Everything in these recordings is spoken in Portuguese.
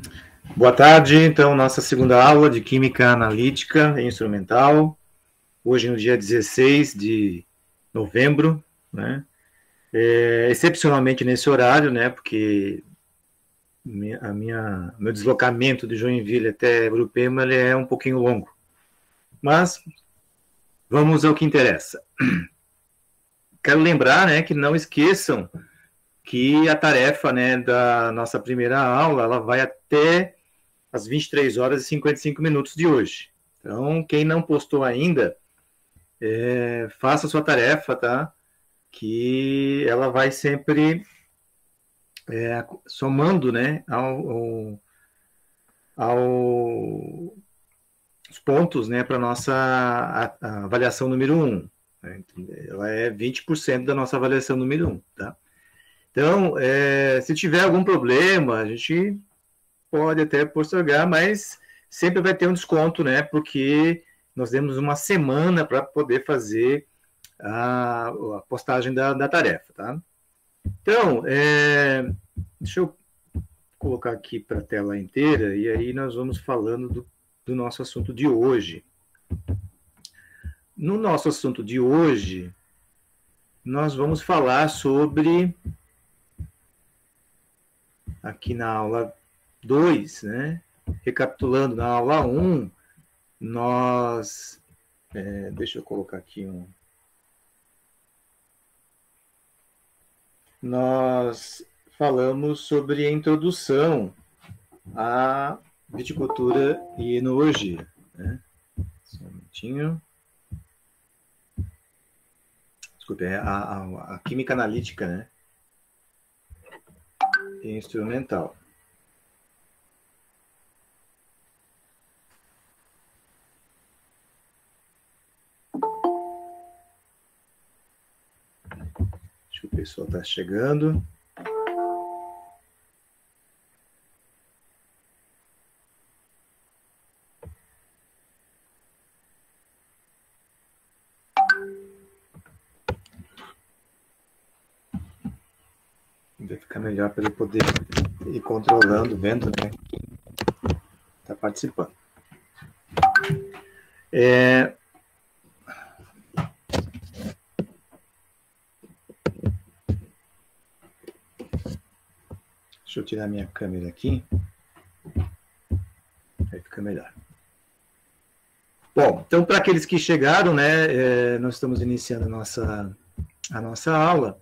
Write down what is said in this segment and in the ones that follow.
Boa tarde, então, nossa segunda aula de Química Analítica e Instrumental, hoje no dia 16 de novembro, né? Excepcionalmente nesse horário, né, porque meu deslocamento de Joinville até Urupema ele é um pouquinho longo, mas vamos ao que interessa. Quero lembrar, né, que não esqueçam que a tarefa, né, da nossa primeira aula, ela vai até às 23 horas e 55 minutos de hoje. Então, quem não postou ainda, faça a sua tarefa, tá? Que ela vai sempre somando, né, os pontos, né, para a nossa a avaliação número 1. Né? Ela é 20% da nossa avaliação número 1, tá? Então, se tiver algum problema, a gente pode até postergar, mas sempre vai ter um desconto, né? Porque nós temos uma semana para poder fazer a postagem da tarefa, tá? Então, deixa eu colocar aqui para a tela inteira e aí nós vamos falando do nosso assunto de hoje. No nosso assunto de hoje, nós vamos falar sobre, aqui na aula 2, né? Recapitulando, na aula 1, nós... deixa eu colocar aqui um... Nós falamos sobre a introdução à viticultura e enologia. Né? Só um minutinho. Desculpe, a química analítica, né? E instrumental. Acho que o pessoal está chegando. Vai ficar melhor para ele poder ir controlando, vendo, né? Quem está participando. Deixa eu tirar minha câmera aqui. Aí fica melhor. Bom, então, para aqueles que chegaram, né, nós estamos iniciando a nossa aula.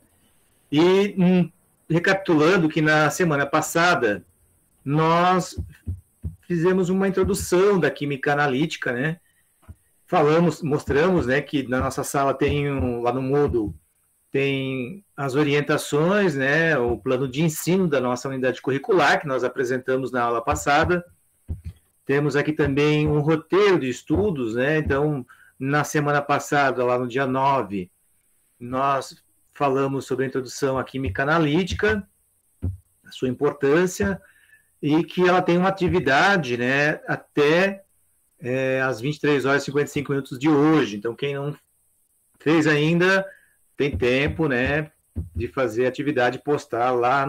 E recapitulando que na semana passada nós fizemos uma introdução da química analítica, né? Mostramos, né, que na nossa sala tem lá no Moodle tem as orientações, né, o plano de ensino da nossa unidade curricular que nós apresentamos na aula passada. Temos aqui também um roteiro de estudos, né? Então, na semana passada, lá no dia 9, nós falamos sobre a introdução à química analítica, a sua importância, e que ela tem uma atividade, né, até às 23 horas e 55 minutos de hoje. Então, quem não fez ainda, tem tempo, né, de fazer a atividade e postar lá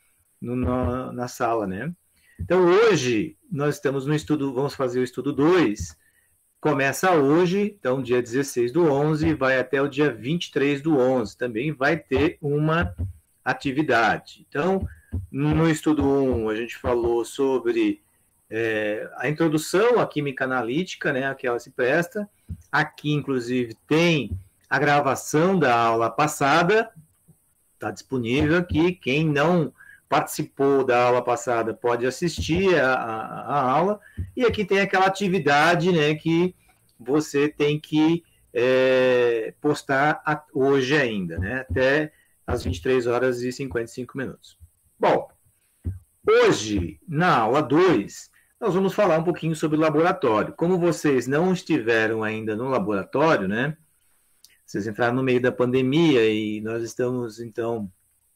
na sala, né? Então, hoje, nós estamos no estudo, vamos fazer o estudo 2, começa hoje, então, dia 16 do 11, vai até o dia 23 do 11, também vai ter uma atividade. Então, no estudo 1, a gente falou sobre a introdução à química analítica, né, a que ela se presta. Aqui, inclusive, tem a gravação da aula passada, está disponível aqui. Quem não participou da aula passada pode assistir a aula. E aqui tem aquela atividade, né, que você tem que postar hoje ainda, né, até às 23 horas e 55 minutos. Bom, hoje, na aula 2, nós vamos falar um pouquinho sobre o laboratório. Como vocês não estiveram ainda no laboratório, né? Vocês entraram no meio da pandemia e nós estamos, então,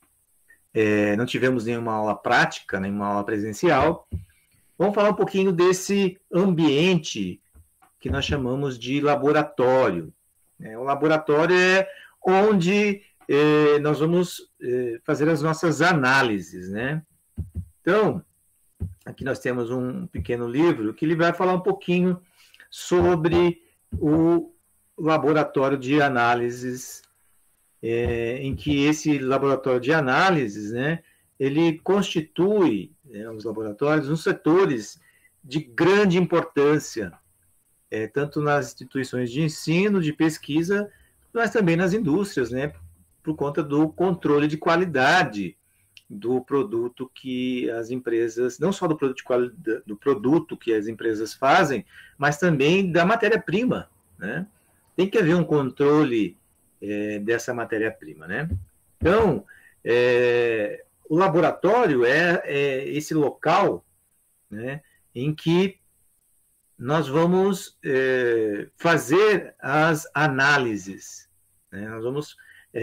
não tivemos nenhuma aula prática, nenhuma aula presencial. Vamos falar um pouquinho desse ambiente que nós chamamos de laboratório. O laboratório é onde nós vamos fazer as nossas análises, né? Então, aqui nós temos um pequeno livro que ele vai falar um pouquinho sobre o laboratório de análises, em que esse laboratório de análises, né, ele constitui, os laboratórios, uns setores de grande importância, tanto nas instituições de ensino, de pesquisa, mas também nas indústrias, né, por conta do controle de qualidade do produto que as empresas, não só do produto de qualidade, do produto que as empresas fazem, mas também da matéria-prima, né? Tem que haver um controle dessa matéria-prima, né? Então, o laboratório é esse local, né, em que nós vamos fazer as análises, né? Nós vamos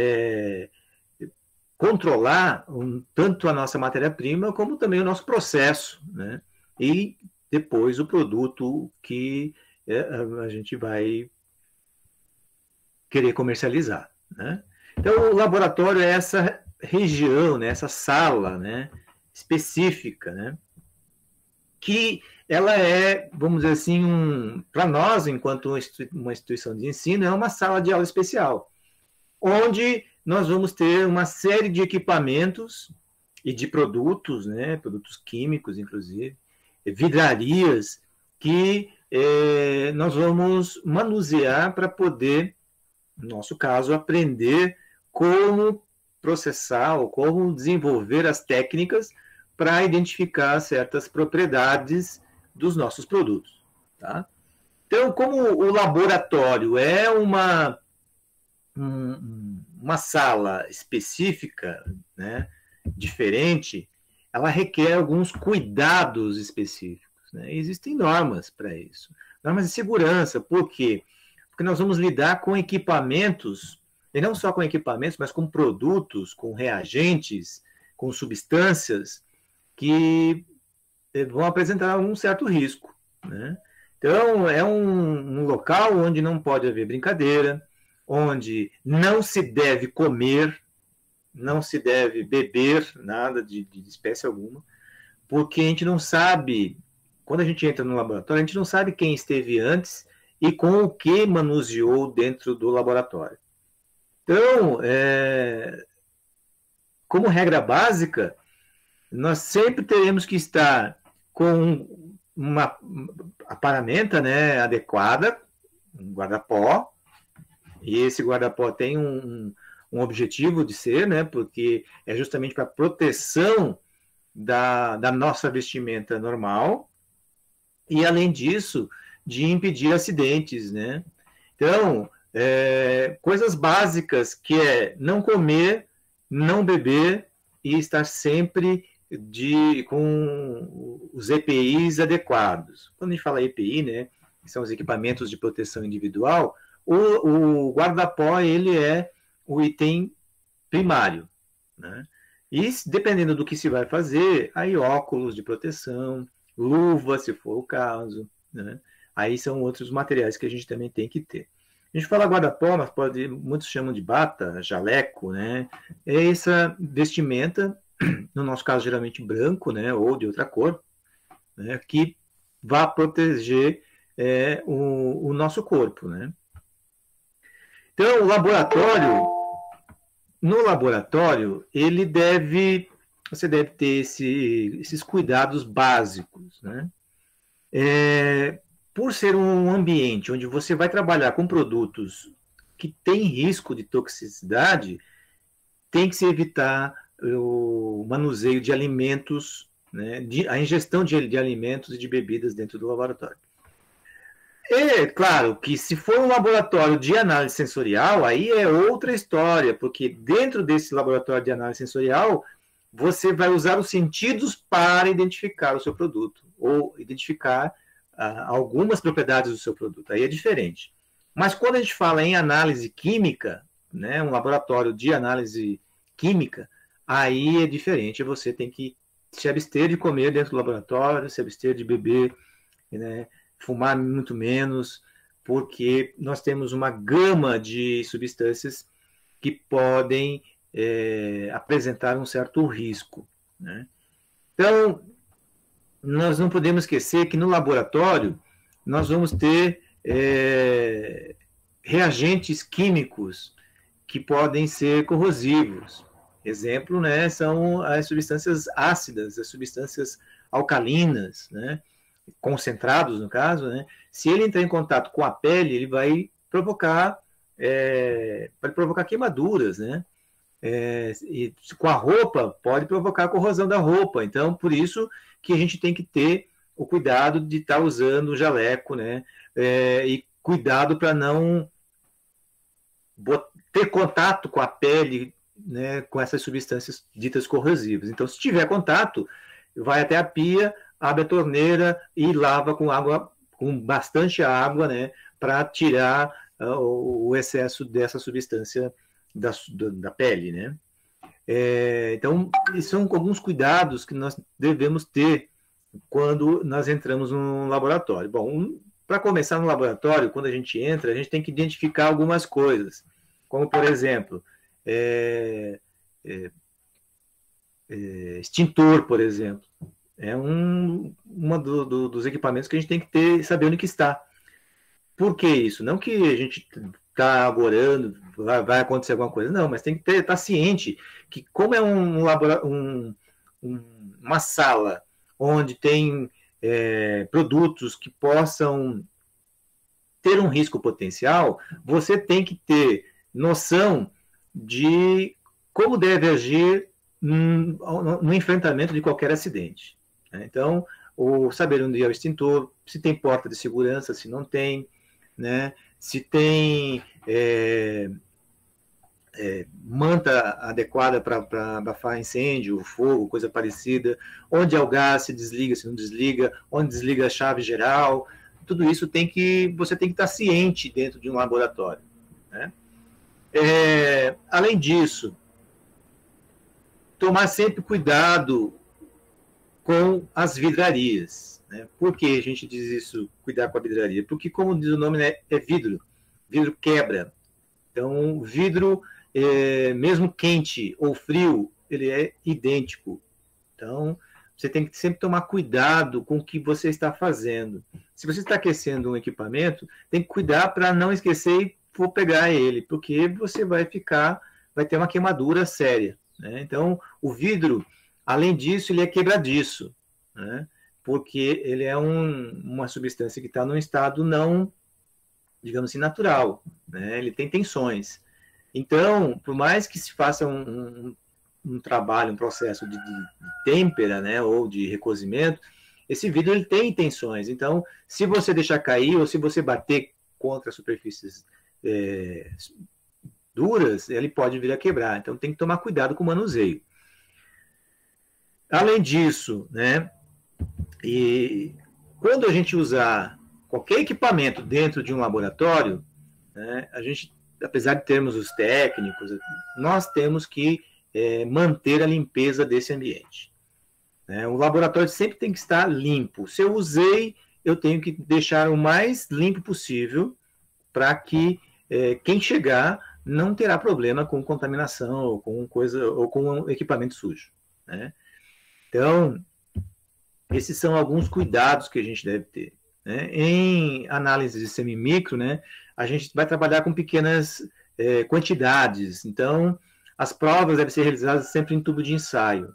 controlar tanto a nossa matéria-prima como também o nosso processo, né? E depois o produto que a gente vai querer comercializar, né? Então, o laboratório é essa região, né, essa sala, né, específica, né, que ela vamos dizer assim, para nós, enquanto uma instituição de ensino, é uma sala de aula especial, onde nós vamos ter uma série de equipamentos e de produtos, né, produtos químicos, inclusive, vidrarias, que nós vamos manusear para poder, no nosso caso, aprender como processar ou como desenvolver as técnicas para identificar certas propriedades dos nossos produtos. Tá? Então, como o laboratório é uma sala específica, né, diferente, ela requer alguns cuidados específicos, né? Existem normas para isso. Normas de segurança, por quê? Porque nós vamos lidar com equipamentos, e não só com equipamentos, mas com produtos, com reagentes, com substâncias que vão apresentar um certo risco, né? Então, é um local onde não pode haver brincadeira, onde não se deve comer, não se deve beber nada de espécie alguma, porque a gente não sabe, quando a gente entra no laboratório, a gente não sabe quem esteve antes e com o que manuseou dentro do laboratório. Então, como regra básica, nós sempre teremos que estar com uma paramenta, né, adequada, um guarda-pó, e esse guarda-pó tem um objetivo de ser, né, porque é justamente para proteção da nossa vestimenta normal, e além disso, de impedir acidentes, né? Então, coisas básicas que é não comer, não beber e estar sempre com os EPIs adequados. Quando a gente fala EPI, né, que são os equipamentos de proteção individual, o guarda-pó ele é o item primário, né? E dependendo do que se vai fazer, aí óculos de proteção, luva, se for o caso, né? Aí são outros materiais que a gente também tem que ter. A gente fala guarda-pó, mas muitos chamam de bata, jaleco, né? É essa vestimenta, no nosso caso geralmente branco, né, ou de outra cor, né, que vai proteger o nosso corpo, né? Então, no laboratório, você deve ter esses cuidados básicos, né? Por ser um ambiente onde você vai trabalhar com produtos que têm risco de toxicidade, tem que se evitar o manuseio de alimentos, né, a ingestão de alimentos e de bebidas dentro do laboratório. É claro que se for um laboratório de análise sensorial, aí é outra história, porque dentro desse laboratório de análise sensorial, você vai usar os sentidos para identificar o seu produto, ou identificar algumas propriedades do seu produto, aí é diferente. Mas quando a gente fala em análise química, né, um laboratório de análise química, aí é diferente, você tem que se abster de comer dentro do laboratório, se abster de beber, né, fumar muito menos, porque nós temos uma gama de substâncias que podem apresentar um certo risco, né? Então, nós não podemos esquecer que no laboratório nós vamos ter reagentes químicos que podem ser corrosivos. Exemplo, né, são as substâncias ácidas, as substâncias alcalinas, né, concentrados no caso, né, se ele entrar em contato com a pele, ele vai provocar queimaduras, né, e com a roupa pode provocar corrosão da roupa. Então, por isso que a gente tem que ter o cuidado de estar usando o jaleco, né, e cuidado para não ter contato com a pele, né, com essas substâncias ditas corrosivas. Então, se tiver contato, vai até a pia, abre a torneira e lava com água, com bastante água, né, para tirar o excesso dessa substância da pele, né? Então, são alguns cuidados que nós devemos ter quando nós entramos no laboratório. Bom, para começar no laboratório, quando a gente entra, a gente tem que identificar algumas coisas, como, por exemplo, extintor, por exemplo. É dos equipamentos que a gente tem que ter, saber onde que está. Por que isso? Não que a gente está agorando, vai acontecer alguma coisa, não, mas tem que estar ciente que, como é uma sala onde tem produtos que possam ter um risco potencial, você tem que ter noção de como deve agir no enfrentamento de qualquer acidente. Então, saber onde é o extintor, se tem porta de segurança, se não tem, né? Se tem manta adequada para abafar incêndio, fogo, coisa parecida, onde é o gás, se desliga, se não desliga, onde desliga a chave geral, tudo isso você tem que estar ciente dentro de um laboratório, né? Além disso, tomar sempre cuidado com as vidrarias, né? Por que a gente diz isso, cuidar com a vidraria? Porque, como diz o nome, né, é vidro quebra. Então, vidro, mesmo quente ou frio, ele é idêntico. Então, você tem que sempre tomar cuidado com o que você está fazendo. Se você está aquecendo um equipamento, tem que cuidar para não esquecer e for pegar ele, porque você vai ter uma queimadura séria, né? Então, o vidro, além disso, ele é quebradiço, né? Porque ele é uma substância que está num estado não, digamos assim, natural, né? Ele tem tensões. Então, por mais que se faça um trabalho, um processo de têmpera, né, ou de recozimento, esse vidro ele tem tensões. Então, se você deixar cair ou se você bater contra superfícies duras, ele pode vir a quebrar. Então, tem que tomar cuidado com o manuseio. Além disso, né, e quando a gente usar qualquer equipamento dentro de um laboratório, né, a gente, apesar de termos os técnicos, nós temos que manter a limpeza desse ambiente, né? O laboratório sempre tem que estar limpo. Se eu usei, eu tenho que deixar o mais limpo possível para que quem chegar não terá problema com contaminação ou com equipamento sujo, né? Então, esses são alguns cuidados que a gente deve ter, né? Em análise de semimicro, né, a gente vai trabalhar com pequenas quantidades. Então, as provas devem ser realizadas sempre em tubo de ensaio.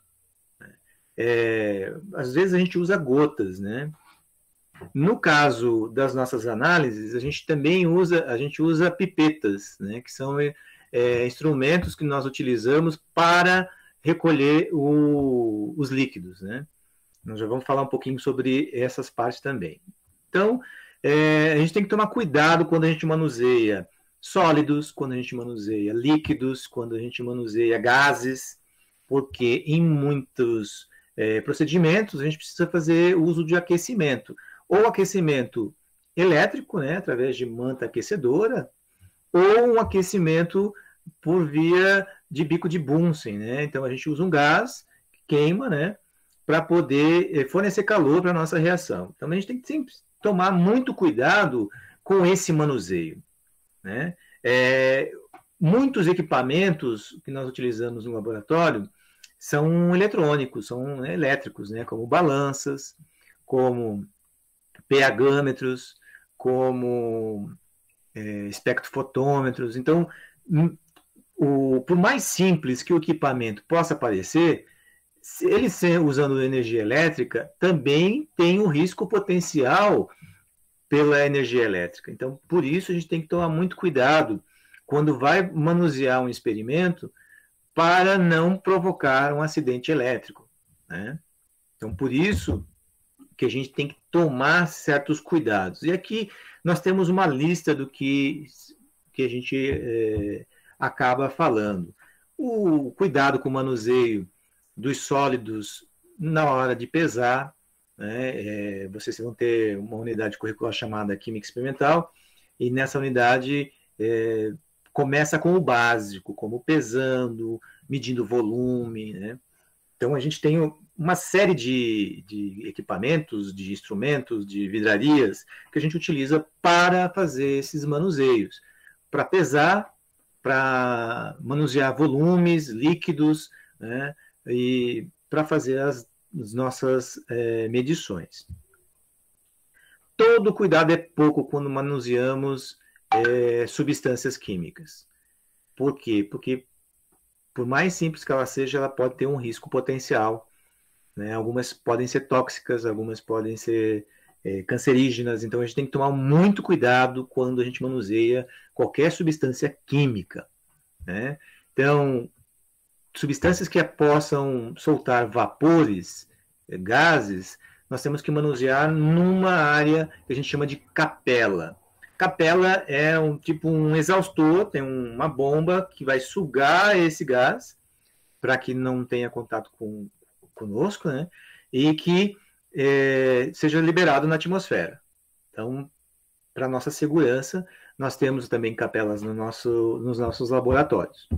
Às vezes a gente usa gotas, né? No caso das nossas análises, a gente também usa pipetas, né, que são instrumentos que nós utilizamos para recolher os líquidos, né? Nós já vamos falar um pouquinho sobre essas partes também. Então, a gente tem que tomar cuidado quando a gente manuseia sólidos, quando a gente manuseia líquidos, quando a gente manuseia gases, porque em muitos procedimentos a gente precisa fazer uso de aquecimento. Ou aquecimento elétrico, né, através de manta aquecedora, ou um aquecimento por via de bico de Bunsen, né? Então a gente usa um gás que queima, né, para poder fornecer calor para a nossa reação. Então a gente tem que sempre tomar muito cuidado com esse manuseio, né? Muitos equipamentos que nós utilizamos no laboratório são eletrônicos, são elétricos, né, como balanças. como pH-metros, como espectrofotômetros. Então, por mais simples que o equipamento possa parecer, ele usando energia elétrica, também tem um risco potencial pela energia elétrica. Então, por isso, a gente tem que tomar muito cuidado quando vai manusear um experimento para não provocar um acidente elétrico, né? Então, por isso que a gente tem que tomar certos cuidados. E aqui nós temos uma lista do que a gente acaba falando. O cuidado com o manuseio dos sólidos na hora de pesar, né? Vocês vão ter uma unidade curricular chamada Química Experimental, e nessa unidade começa com o básico, como pesando, medindo volume, né? Então, a gente tem uma série de equipamentos, de instrumentos, de vidrarias que a gente utiliza para fazer esses manuseios, para pesar, para manusear volumes, líquidos, né? E para fazer as nossas medições. Todo cuidado é pouco quando manuseamos substâncias químicas. Por quê? Porque, por mais simples que ela seja, ela pode ter um risco potencial, né? Algumas podem ser tóxicas, algumas podem ser cancerígenas, então a gente tem que tomar muito cuidado quando a gente manuseia qualquer substância química, né? Então, substâncias que possam soltar vapores, gases, nós temos que manusear numa área que a gente chama de capela. Capela é um exaustor, tem uma bomba que vai sugar esse gás para que não tenha contato conosco, né? E que seja liberado na atmosfera. Então, para nossa segurança, nós temos também capelas nos nossos laboratórios.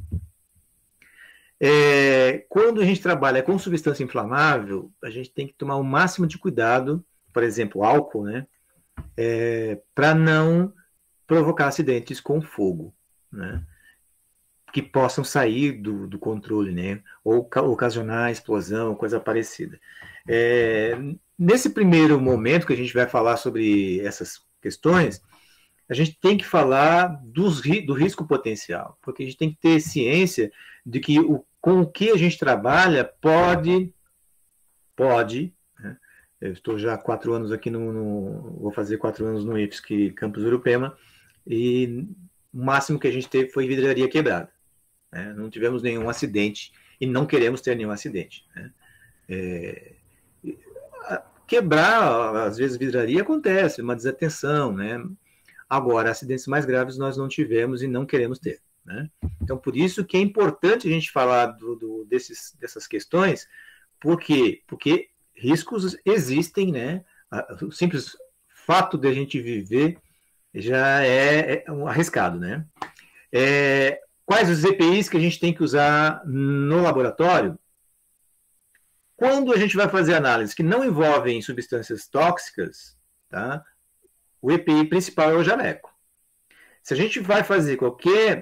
Quando a gente trabalha com substância inflamável, a gente tem que tomar o máximo de cuidado, por exemplo, álcool, né? Para não provocar acidentes com fogo, né? Que possam sair do controle, né? Ou ocasionar explosão, coisa parecida. Nesse primeiro momento que a gente vai falar sobre essas questões, a gente tem que falar do risco potencial, porque a gente tem que ter ciência de que com o que a gente trabalha pode, né? Eu estou já há 4 anos aqui vou fazer 4 anos no IFSC Campus Urupema, e o máximo que a gente teve foi vidraria quebrada, né? Não tivemos nenhum acidente e não queremos ter nenhum acidente, né? Quebrar, às vezes, vidraria acontece, uma desatenção, né? Agora, acidentes mais graves nós não tivemos e não queremos ter, né? Então, por isso que é importante a gente falar dessas questões, por quê? Porque riscos existem, né? O simples fato de a gente viver já é arriscado, né? Quais os EPIs que a gente tem que usar no laboratório? Quando a gente vai fazer análises que não envolvem substâncias tóxicas, tá? O EPI principal é o jaleco. Se a gente vai fazer qualquer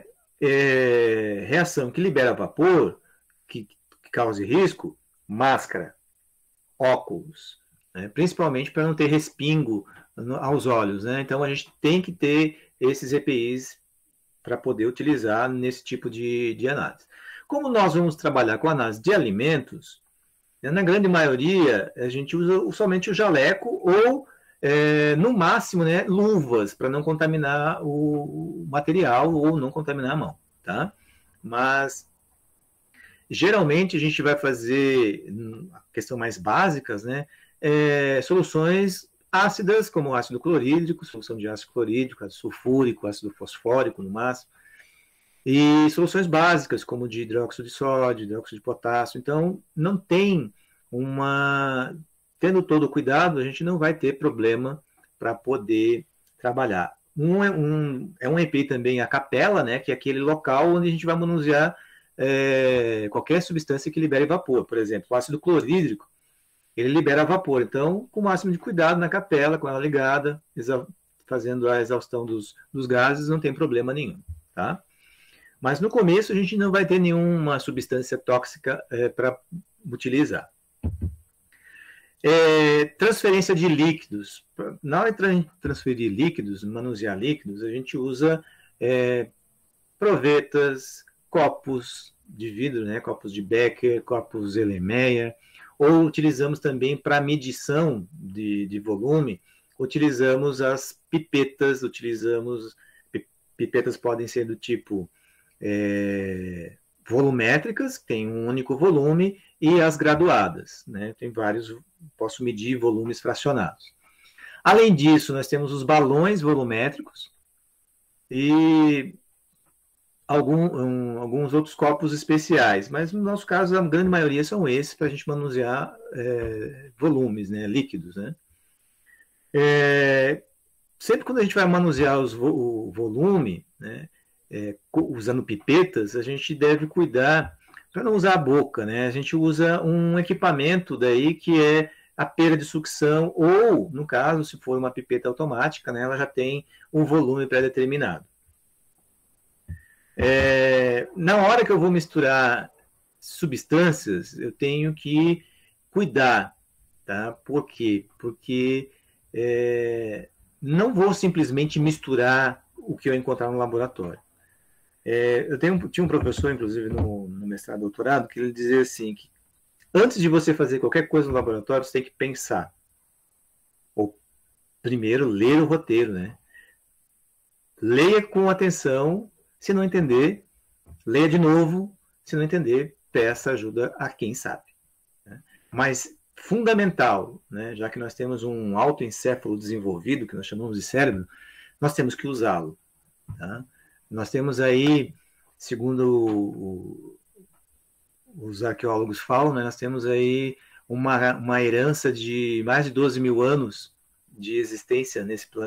reação que libera vapor, que cause risco, máscara, óculos, né? Principalmente para não ter respingo aos olhos, né? Então a gente tem que ter esses EPIs para poder utilizar nesse tipo de análise. Como nós vamos trabalhar com análise de alimentos, na grande maioria a gente usa somente o jaleco ou no máximo, né, luvas, para não contaminar o material ou não contaminar a mão, tá? Mas, geralmente, a gente vai fazer, a questão mais básicas, né, soluções ácidas, como ácido clorídrico, solução de ácido clorídrico, ácido sulfúrico, ácido fosfórico, no máximo, e soluções básicas, como de hidróxido de sódio, hidróxido de potássio. Então, não tem tendo todo o cuidado, a gente não vai ter problema para poder trabalhar. É um EPI também a capela, né, que é aquele local onde a gente vai manusear qualquer substância que libere vapor. Por exemplo, o ácido clorídrico, ele libera vapor. Então, com o máximo de cuidado na capela, com ela ligada, fazendo a exaustão dos gases, não tem problema nenhum, tá? Mas no começo a gente não vai ter nenhuma substância tóxica para utilizar. Transferência de líquidos. Na hora de transferir líquidos, manusear líquidos, a gente usa provetas, copos de vidro, né? Copos de Becker, copos Erlenmeyer, ou utilizamos também para medição de volume, utilizamos as pipetas, pipetas podem ser do tipo volumétricas, tem um único volume, e as graduadas, né? Tem vários, posso medir volumes fracionados. Além disso, nós temos os balões volumétricos e alguns outros copos especiais, mas no nosso caso a grande maioria são esses para a gente manusear volumes, né? Líquidos, né? Sempre quando a gente vai manusear o volume, né? Usando pipetas, a gente deve cuidar para não usar a boca, né? A gente usa um equipamento daí que é a pera de sucção, ou, no caso, se for uma pipeta automática, né, ela já tem um volume pré-determinado. Na hora que eu vou misturar substâncias, eu tenho que cuidar, tá? Por quê? Porque não vou simplesmente misturar o que eu encontrar no laboratório. Eu tinha um professor, inclusive, no mestrado e doutorado, que ele dizia assim, que antes de você fazer qualquer coisa no laboratório, você tem que pensar. Ou, primeiro, ler o roteiro, né? Leia com atenção, se não entender, leia de novo, se não entender, peça ajuda a quem sabe. Né? Mas, fundamental, né? Já que nós temos um autoencéfalo desenvolvido, que nós chamamos de cérebro, nós temos que usá-lo, tá? Nós temos aí, segundo os arqueólogos falam, né, nós temos aí uma herança de mais de 12 mil anos de existência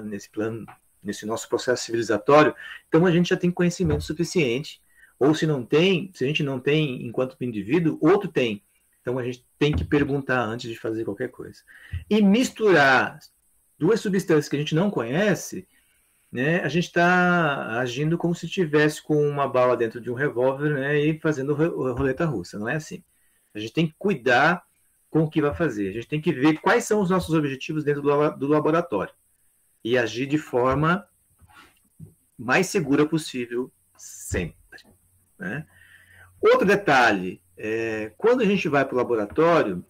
nesse nosso processo civilizatório, então a gente já tem conhecimento suficiente, ou se a gente não tem enquanto indivíduo, outro tem. Então a gente tem que perguntar antes de fazer qualquer coisa. E misturar duas substâncias que a gente não conhece, né, a gente está agindo como se estivesse com uma bala dentro de um revólver, né, e fazendo roleta russa. Não é assim. A gente tem que cuidar com o que vai fazer. A gente tem que ver quais são os nossos objetivos dentro do laboratório e agir de forma mais segura possível sempre. Né? Outro detalhe, quando a gente vai para o laboratório,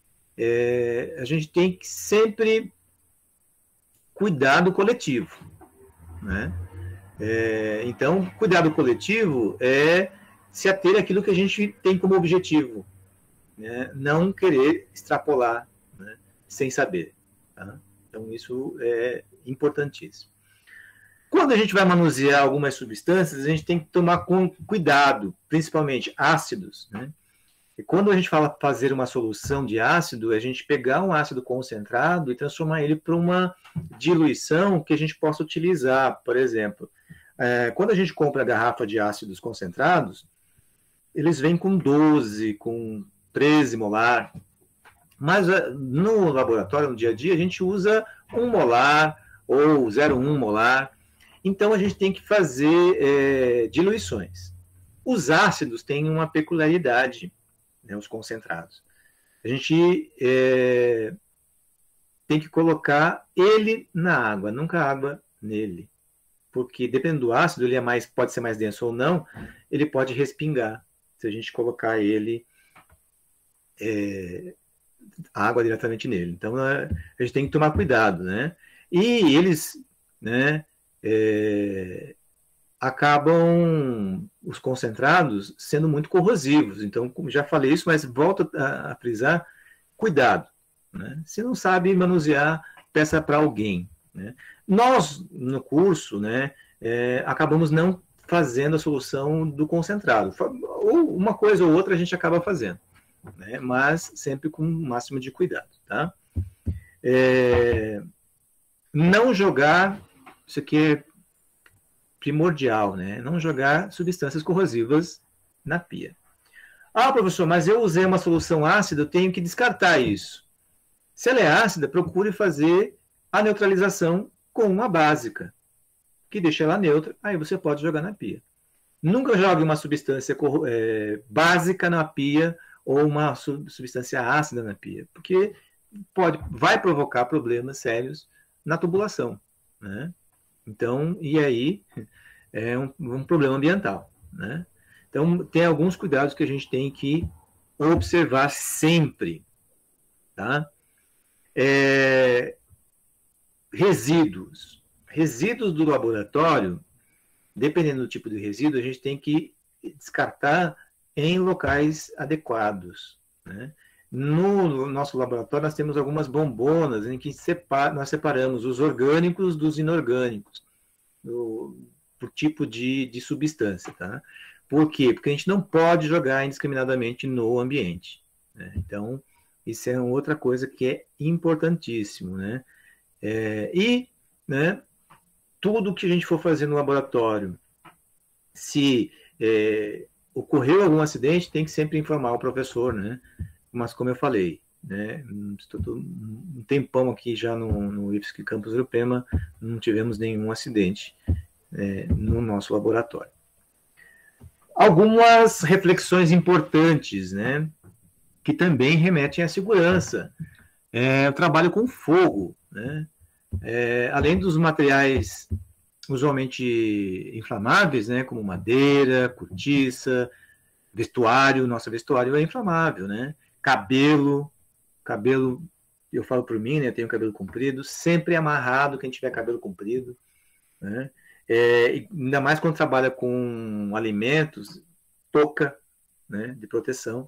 a gente tem que sempre cuidar do coletivo. Né? Então, cuidado coletivo é se ater àquilo que a gente tem como objetivo, né? Não querer extrapolar, né? Sem saber. Tá? Então, isso é importantíssimo. Quando a gente vai manusear algumas substâncias, a gente tem que tomar cuidado, principalmente ácidos. Né? E quando a gente fala fazer uma solução de ácido, é a gente pegar um ácido concentrado e transformar ele para uma diluição que a gente possa utilizar. Por exemplo, quando a gente compra a garrafa de ácidos concentrados, eles vêm com 12, com 13 molar. Mas no laboratório, no dia a dia, a gente usa 1 molar ou 0,1 molar. Então, a gente tem que fazer diluições. Os ácidos têm uma peculiaridade, né, os concentrados. A gente tem que colocar ele na água, nunca a água nele. Porque, dependendo do ácido, ele pode ser mais denso ou não, ele pode respingar, se a gente colocar a água diretamente nele. Então, a gente tem que tomar cuidado, né? E eles, né, acabam, os concentrados, sendo muito corrosivos. Então, como já falei isso, mas volto a frisar, cuidado. Né? Se não sabe manusear, peça para alguém. Né? Nós, no curso, né, acabamos não fazendo a solução do concentrado. Ou uma coisa ou outra a gente acaba fazendo, né? Mas sempre com o máximo de cuidado. Tá? Não jogar, isso aqui é primordial, né? Não jogar substâncias corrosivas na pia. Ah, professor, mas eu usei uma solução ácida, eu tenho que descartar isso. Se ela é ácida, procure fazer a neutralização com uma básica, que deixa ela neutra, aí você pode jogar na pia. Nunca jogue uma substância básica na pia ou uma substância ácida na pia, porque vai provocar problemas sérios na tubulação, né? Então, e aí é um problema ambiental, né? Então, tem alguns cuidados que a gente tem que observar sempre, tá? Resíduos. Resíduos do laboratório, dependendo do tipo de resíduo, a gente tem que descartar em locais adequados, né? No nosso laboratório, nós temos algumas bombonas em que nós separamos os orgânicos dos inorgânicos, por tipo de substância, tá? Por quê? Porque a gente não pode jogar indiscriminadamente no ambiente, né? Então, isso é outra coisa que é importantíssimo, né? Né, tudo que a gente for fazer no laboratório, se ocorreu algum acidente, tem que sempre informar o professor, né? Mas como eu falei, né, estou um tempão aqui já no IFSC Campus Urupema, não tivemos nenhum acidente no nosso laboratório. Algumas reflexões importantes, né, que também remetem à segurança. O trabalho com fogo, né? Além dos materiais usualmente inflamáveis, né, como madeira, cortiça, vestuário, nosso vestuário é inflamável, né? Cabelo, eu falo por mim, né, tenho cabelo comprido, sempre amarrado quem tiver cabelo comprido, né? Ainda mais quando trabalha com alimentos, touca, né, de proteção.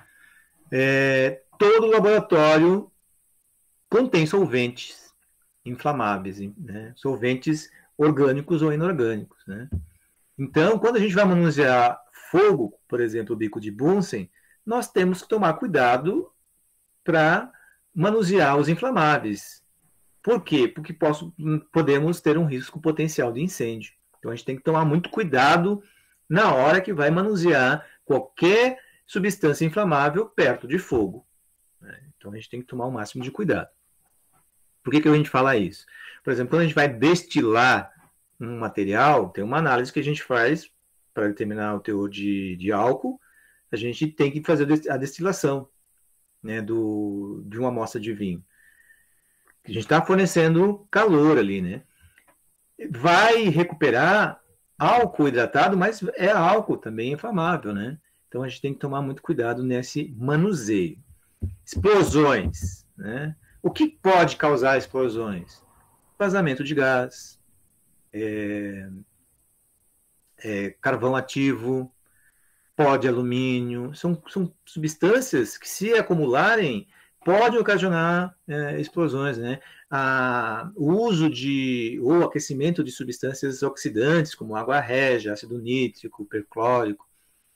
Todo laboratório contém solventes inflamáveis, né? Solventes orgânicos ou inorgânicos, né? Então, quando a gente vai manusear fogo, por exemplo, o bico de Bunsen, nós temos que tomar cuidado para manusear os inflamáveis. Por quê? Porque podemos ter um risco potencial de incêndio. Então, a gente tem que tomar muito cuidado na hora que vai manusear qualquer substância inflamável perto de fogo, né? Então, a gente tem que tomar o máximo de cuidado. Por que a gente fala isso? Por exemplo, quando a gente vai destilar um material, tem uma análise que a gente faz para determinar o teor de álcool, a gente tem que fazer a destilação, né, de uma amostra de vinho. A gente está fornecendo calor ali, né? Vai recuperar álcool hidratado, mas é álcool também inflamável, né? Então a gente tem que tomar muito cuidado nesse manuseio. Explosões, né? O que pode causar explosões? Vazamento de gás, carvão ativo, pó de alumínio, são substâncias que, se acumularem, podem ocasionar explosões, né? O uso ou aquecimento de substâncias oxidantes, como água régia, ácido nítrico, perclórico,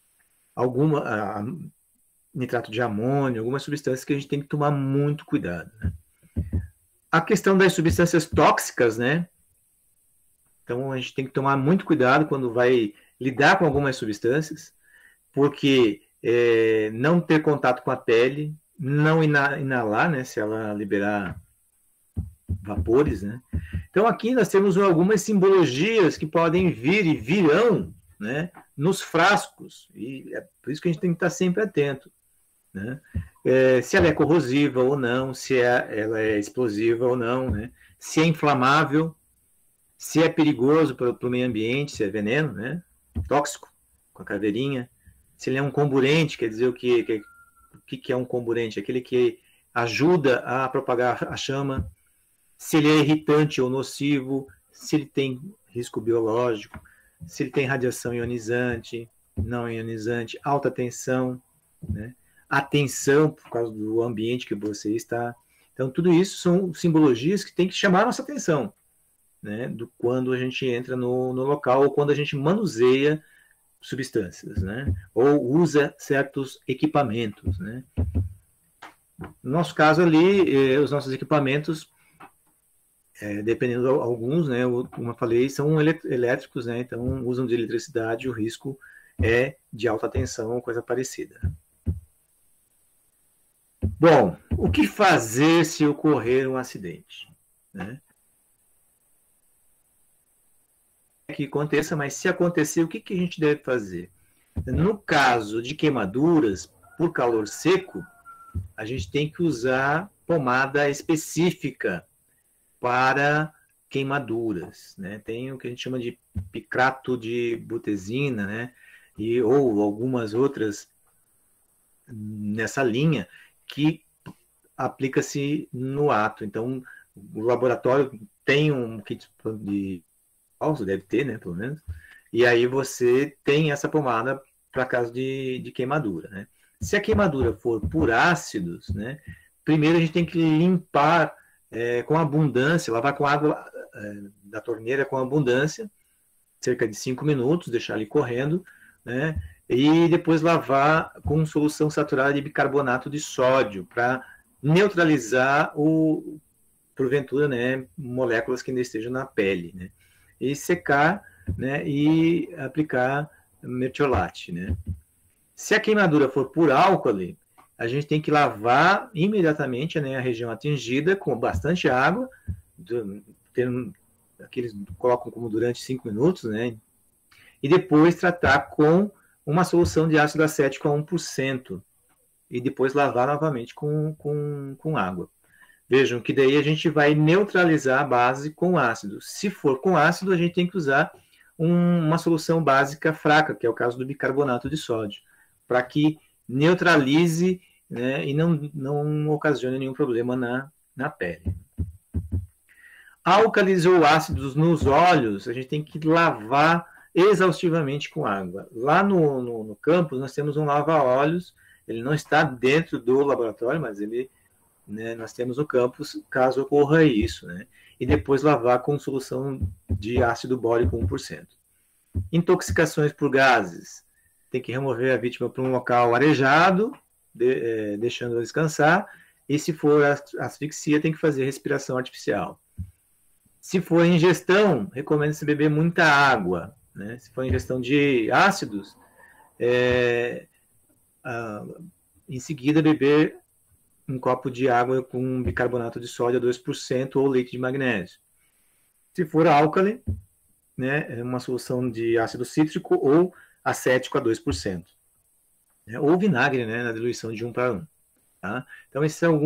nitrato de amônio, algumas substâncias que a gente tem que tomar muito cuidado, né? A questão das substâncias tóxicas, né? Então, a gente tem que tomar muito cuidado quando vai lidar com algumas substâncias, porque não ter contato com a pele, não inalar, né, se ela liberar vapores, né? Então, aqui nós temos algumas simbologias que podem vir e virão, né, nos frascos, e é por isso que a gente tem que estar sempre atento, né? Se ela é corrosiva ou não, se ela é explosiva ou não, né? Se é inflamável, se é perigoso para o meio ambiente, se é veneno, né? Tóxico, com a caveirinha. Se ele é um comburente, quer dizer o que é um comburente? Aquele que ajuda a propagar a chama. Se ele é irritante ou nocivo, se ele tem risco biológico, se ele tem radiação ionizante, não ionizante, alta tensão, né? A tensão por causa do ambiente que você está. Então, tudo isso são simbologias que tem que chamar a nossa atenção, né? Quando a gente entra no local ou quando a gente manuseia substâncias, né? Ou usa certos equipamentos, né? No nosso caso ali, os nossos equipamentos, dependendo de alguns, né? Como eu falei, são elétricos, né? Então, usam de eletricidade, o risco é de alta tensão ou coisa parecida. Bom, o que fazer se ocorrer um acidente, né? Que aconteça, mas se acontecer, o que a gente deve fazer? No caso de queimaduras por calor seco, a gente tem que usar pomada específica para queimaduras, né? Tem o que a gente chama de picrato de butesina, né? Ou algumas outras nessa linha que aplica-se no ato. Então, o laboratório tem um kit de falso, deve ter, né, pelo menos, e aí você tem essa pomada para caso de queimadura, né? Se a queimadura for por ácidos, né, primeiro a gente tem que limpar com abundância, lavar com água da torneira com abundância, cerca de 5 minutos, deixar ali correndo, né, e depois lavar com solução saturada de bicarbonato de sódio para neutralizar porventura, né, moléculas que ainda estejam na pele, né, e secar, né, e aplicar mertiolate, né. Se a queimadura for por álcool, a gente tem que lavar imediatamente, né, a região atingida com bastante água, que eles colocam como durante 5 minutos, né, e depois tratar com uma solução de ácido acético a 1%, e depois lavar novamente com água. Vejam que daí a gente vai neutralizar a base com ácido. Se for com ácido, a gente tem que usar uma solução básica fraca, que é o caso do bicarbonato de sódio, para que neutralize, né, e não ocasione nenhum problema na pele. Álcalis ou ácidos nos olhos, a gente tem que lavar exaustivamente com água. Lá no campus, nós temos um lava-olhos, ele não está dentro do laboratório, mas ele, né, nós temos no campus, caso ocorra isso, né? E depois lavar com solução de ácido bórico 1%. Intoxicações por gases. Tem que remover a vítima para um local arejado, deixando-a descansar, e se for asfixia, tem que fazer respiração artificial. Se for ingestão, recomenda-se beber muita água, né? Se for ingestão de ácidos, em seguida beber um copo de água com bicarbonato de sódio a 2% ou leite de magnésio. Se for álcali, né, uma solução de ácido cítrico ou acético a 2%. Né, ou vinagre, né, na diluição de 1:1. Tá? Então, esses são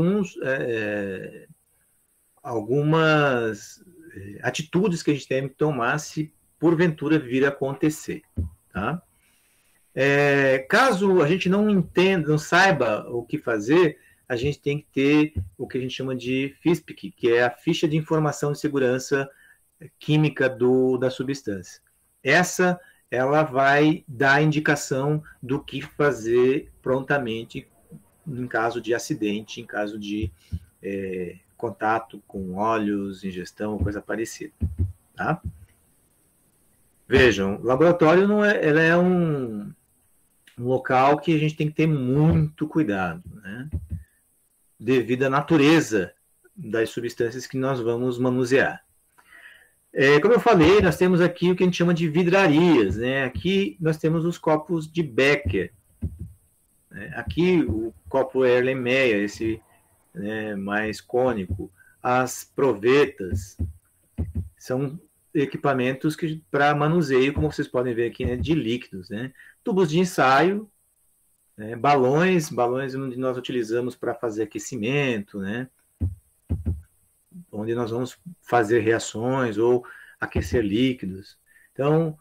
algumas atitudes que a gente tem que tomar se porventura vir a acontecer. Tá? Caso a gente não entenda, não saiba o que fazer, a gente tem que ter o que a gente chama de FISPIC, que é a ficha de informação de segurança química da substância. Ela vai dar indicação do que fazer prontamente em caso de acidente, em caso de contato com óleos, ingestão, coisa parecida. Tá? Vejam, o laboratório ela é um local que a gente tem que ter muito cuidado, né? Devido à natureza das substâncias que nós vamos manusear. Como eu falei, nós temos aqui o que a gente chama de vidrarias, né? Aqui nós temos os copos de Becker. Aqui o copo Erlenmeyer, esse, né, mais cônico. As provetas são equipamentos para manuseio, como vocês podem ver aqui, né, de líquidos, né? Tubos de ensaio, né, balões onde nós utilizamos para fazer aquecimento, né? Onde nós vamos fazer reações ou aquecer líquidos. Então,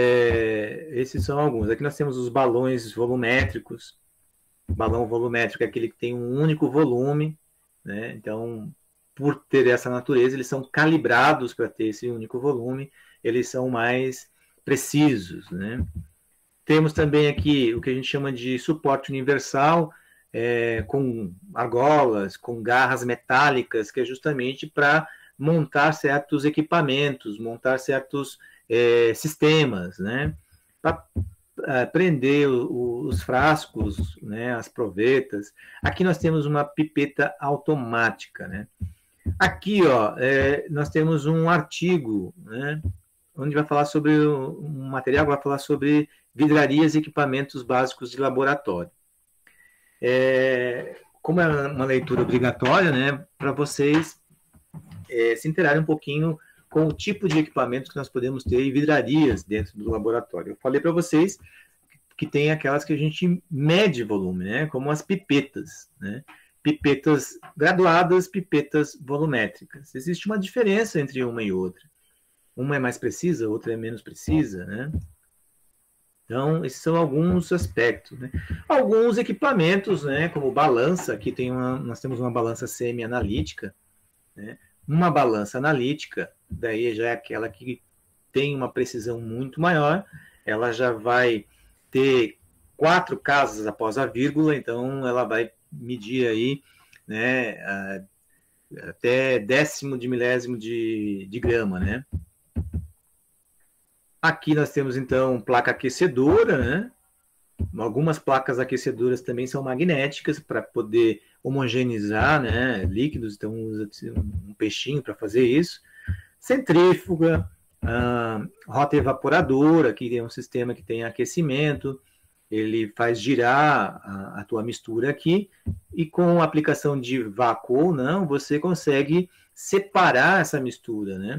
esses são alguns. Aqui nós temos os balões volumétricos. Balão volumétrico é aquele que tem um único volume, né? Então, por ter essa natureza, eles são calibrados para ter esse único volume, eles são mais precisos, né? Temos também aqui o que a gente chama de suporte universal, com argolas, com garras metálicas, que é justamente para montar certos equipamentos, montar certos sistemas, né? Para prender os frascos, né? As provetas. Aqui nós temos uma pipeta automática, né? Aqui, ó, nós temos um artigo, né? Onde vai falar sobre um material, vai falar sobre vidrarias e equipamentos básicos de laboratório. Como é uma leitura obrigatória, né, para vocês se interarem um pouquinho com o tipo de equipamento que nós podemos ter em vidrarias dentro do laboratório. Eu falei para vocês que tem aquelas que a gente mede volume, né, como as pipetas, né, pipetas graduadas, pipetas volumétricas. Existe uma diferença entre uma e outra. Uma é mais precisa, outra é menos precisa, né? Então, esses são alguns aspectos, né? Alguns equipamentos, né, como balança, aqui nós temos uma balança semi-analítica, né? Uma balança analítica, daí já é aquela que tem uma precisão muito maior, ela já vai ter 4 casas após a vírgula, então ela vai medir aí, né, até décimo de milésimo de grama, né? Aqui nós temos, então, placa aquecedora, né? Algumas placas aquecedoras também são magnéticas para poder homogeneizar, né, líquidos, então usa um peixinho para fazer isso. Centrífuga, rota evaporadora, que é um sistema que tem aquecimento, ele faz girar a tua mistura aqui, e com a aplicação de vácuo ou não, você consegue separar essa mistura, né?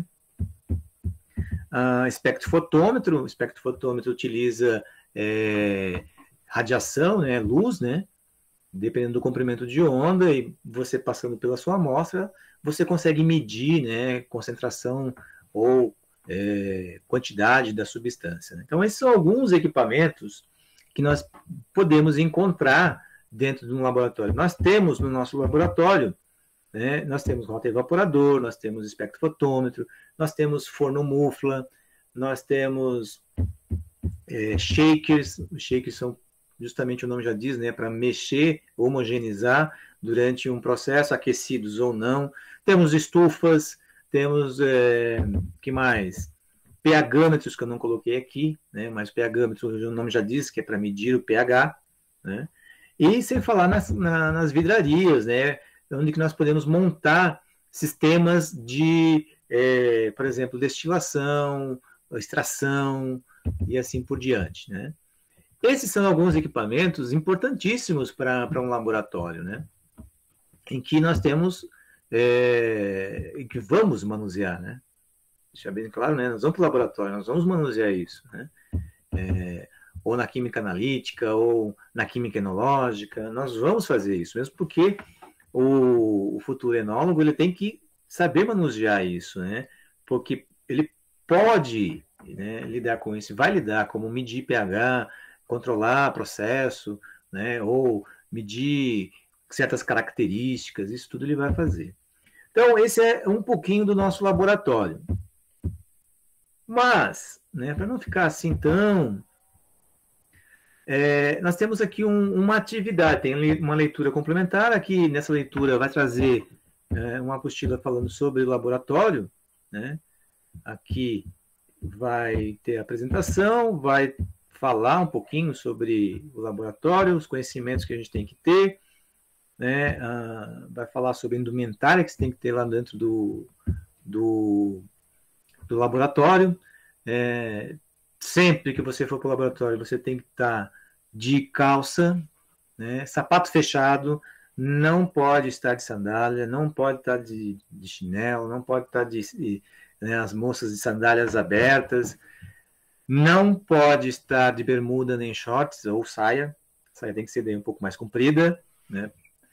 Espectrofotômetro, o espectrofotômetro utiliza radiação, né, luz, né, dependendo do comprimento de onda, e você passando pela sua amostra, você consegue medir, né, concentração ou quantidade da substância, né? Então, esses são alguns equipamentos que nós podemos encontrar dentro de um laboratório. Nós temos no nosso laboratório, né, nós temos rota evaporador, nós temos espectrofotômetro, nós temos forno mufla, nós temos shakers. Os shakers são, justamente o nome já diz, né, para mexer, homogeneizar durante um processo, aquecidos ou não. Temos estufas, temos, que mais? pH-metros, que eu não coloquei aqui, né, mas pH-metro, o nome já diz que é para medir o pH, né? E sem falar nas vidrarias, né, onde que nós podemos montar sistemas de, por exemplo, destilação, extração e assim por diante, né? Esses são alguns equipamentos importantíssimos para um laboratório, né? Em que nós temos, em que vamos manusear, né? Deixar bem claro, né? Nós vamos para o laboratório, nós vamos manusear isso, né? Ou na química analítica, ou na química enológica, nós vamos fazer isso, mesmo porque o futuro enólogo ele tem que saber manusear isso, né? Porque ele pode, né, lidar com isso, vai lidar como medir pH, controlar processo, né, ou medir certas características, isso tudo ele vai fazer. Então, esse é um pouquinho do nosso laboratório. Mas, né, para não ficar assim tão... nós temos aqui uma atividade, tem uma leitura complementar. Aqui nessa leitura vai trazer uma apostila falando sobre o laboratório, né? Aqui vai ter a apresentação, vai falar um pouquinho sobre o laboratório, os conhecimentos que a gente tem que ter, né? Vai falar sobre a indumentária que você tem que ter lá dentro do laboratório. Sempre que você for para o laboratório, você tem que estar de calça, né? Sapato fechado, não pode estar de sandália, não pode estar de chinelo, não pode estar né, as moças de sandálias abertas, não pode estar de bermuda nem shorts ou saia. A saia tem que ser bem um pouco mais comprida, né?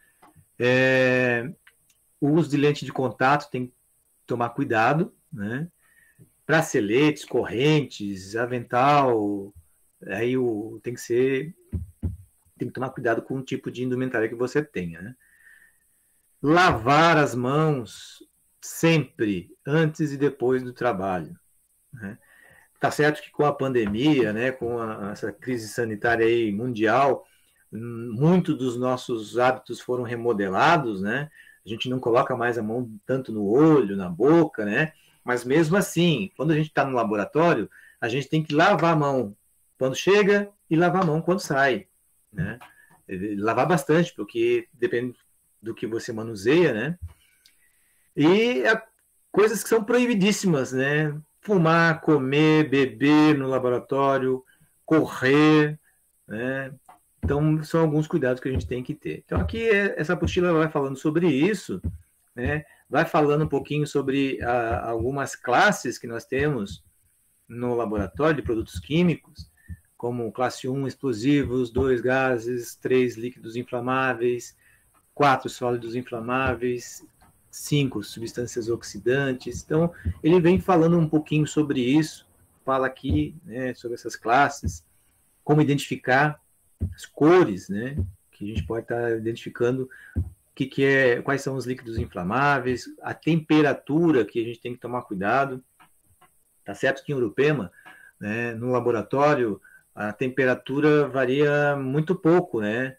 O uso de lente de contato tem que tomar cuidado, né? Braceletes, correntes, avental, aí tem que tomar cuidado com o tipo de indumentária que você tenha, né? Lavar as mãos sempre, antes e depois do trabalho, né? Tá certo que com a pandemia, né, com essa crise sanitária aí mundial, muitos dos nossos hábitos foram remodelados, né? A gente não coloca mais a mão tanto no olho, na boca, né? Mas mesmo assim, quando a gente está no laboratório, a gente tem que lavar a mão quando chega e lavar a mão quando sai, né? Lavar bastante, porque depende do que você manuseia, né? E coisas que são proibidíssimas, né? Fumar, comer, beber no laboratório, correr, né? Então, são alguns cuidados que a gente tem que ter. Então, aqui essa apostila vai falando sobre isso, né? Vai falando um pouquinho sobre algumas classes que nós temos no laboratório de produtos químicos, como classe 1, explosivos, 2, gases, 3, líquidos inflamáveis, 4 sólidos inflamáveis, 5 substâncias oxidantes. Então, ele vem falando um pouquinho sobre isso, fala aqui, né, sobre essas classes, como identificar as cores, né, que a gente pode estar identificando quais são os líquidos inflamáveis, a temperatura que a gente tem que tomar cuidado. Tá certo que em Urupema, né, no laboratório, a temperatura varia muito pouco, né,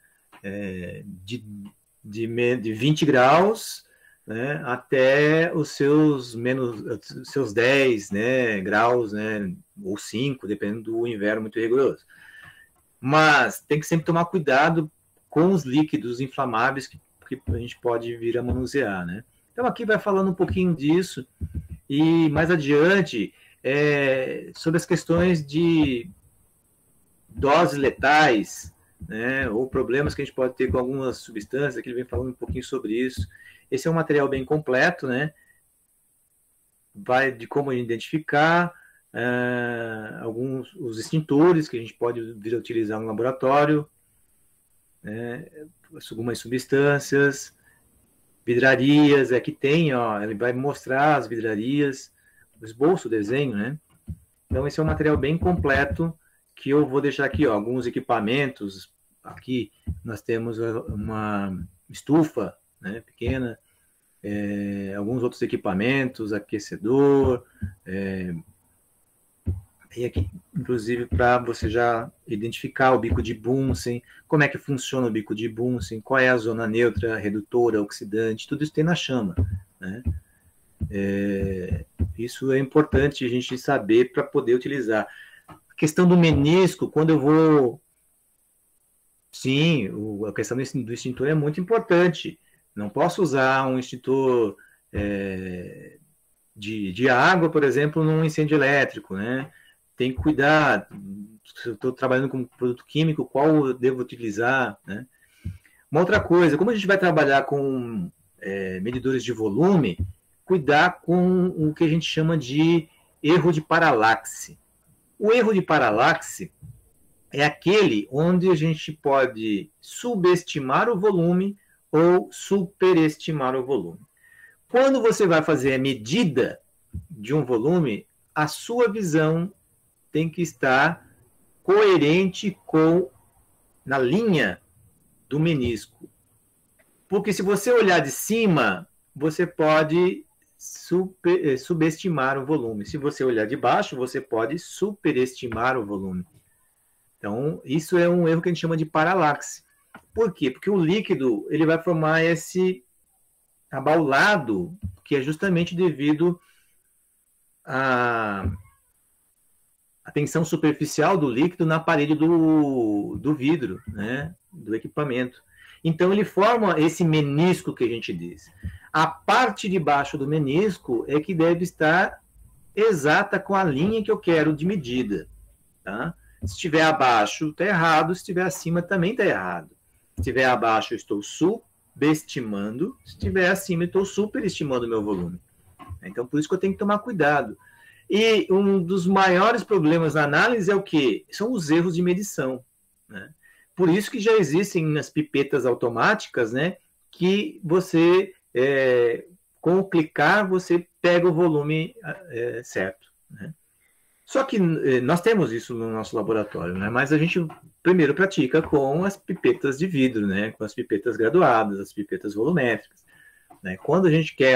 de 20 graus, né, até os seus 10, né, graus, né, ou 5, dependendo do inverno muito rigoroso. Mas tem que sempre tomar cuidado com os líquidos inflamáveis que a gente pode vir a manusear, né? Então aqui vai falando um pouquinho disso, e mais adiante, sobre as questões de doses letais, né, ou problemas que a gente pode ter com algumas substâncias, que ele vem falando um pouquinho sobre isso. Esse é um material bem completo, né? Vai de como identificar alguns os extintores que a gente pode vir a utilizar no laboratório, né, algumas substâncias, vidrarias, que tem, ó, ele vai mostrar as vidrarias, o esboço, o desenho, né? Então esse é um material bem completo que eu vou deixar aqui, ó, alguns equipamentos. Aqui nós temos uma estufa, né, pequena, alguns outros equipamentos, aquecedor, e aqui, inclusive, para você já identificar o bico de Bunsen, como é que funciona o bico de Bunsen, qual é a zona neutra, redutora, oxidante, tudo isso tem na chama, né? Isso é importante a gente saber para poder utilizar. A questão do menisco, quando eu vou... Sim, a questão do extintor é muito importante. Não posso usar um extintor de água, por exemplo, num incêndio elétrico, né? Tem que cuidar, se eu estou trabalhando com produto químico, qual eu devo utilizar, né? Uma outra coisa, como a gente vai trabalhar com medidores de volume, cuidar com o que a gente chama de erro de paralaxe. O erro de paralaxe é aquele onde a gente pode subestimar o volume ou superestimar o volume. Quando você vai fazer a medida de um volume, a sua visão tem que estar coerente na linha do menisco. Porque se você olhar de cima, você pode subestimar o volume. Se você olhar de baixo, você pode superestimar o volume. Então, isso é um erro que a gente chama de paralaxe. Por quê? Porque o líquido ele vai formar esse abaulado, que é justamente devido à tensão superficial do líquido na parede do vidro, né, do equipamento. Então, ele forma esse menisco que a gente diz. A parte de baixo do menisco é que deve estar exata com a linha que eu quero de medida. Tá? Se estiver abaixo, está errado. Se estiver acima, também está errado. Se estiver abaixo, eu estou subestimando. Se estiver acima, eu estou superestimando o meu volume. Então, por isso que eu tenho que tomar cuidado. E um dos maiores problemas na análise é o quê? São os erros de medição, né? Por isso que já existem as pipetas automáticas, né, que você, com o clicar, você pega o volume certo, né? Só que nós temos isso no nosso laboratório, né? Mas a gente primeiro pratica com as pipetas de vidro, né? Com as pipetas graduadas, as pipetas volumétricas, né? Quando a gente quer